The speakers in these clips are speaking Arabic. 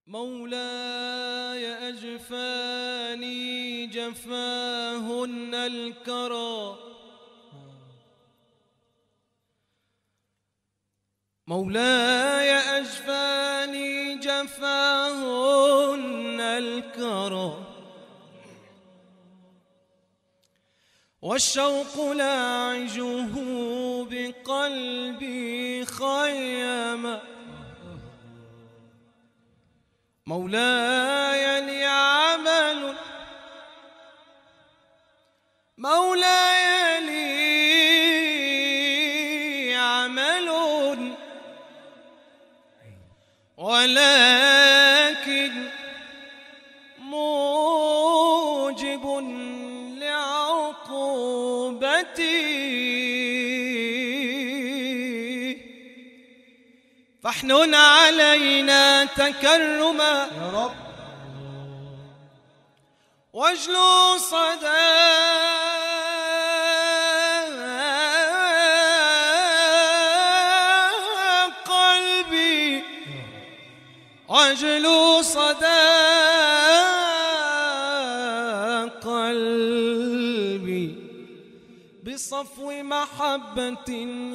مولاي أجفاني جفاهن الكرى، مولاي أجفاني جفاهن الكرى، والشوق لاعجه بقلبي خيما. مولاي لي عمل، مولاي لي عمل، ولكن موجب لعقوبتي، فاحنن علينا تكرما يا رب، واجلو صدى قلبي، واجلو صدى قلبي بصفو محبة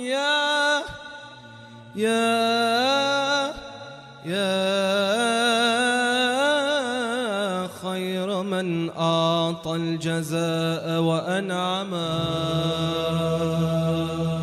يا خير من أعطى الجزاء وأنعما.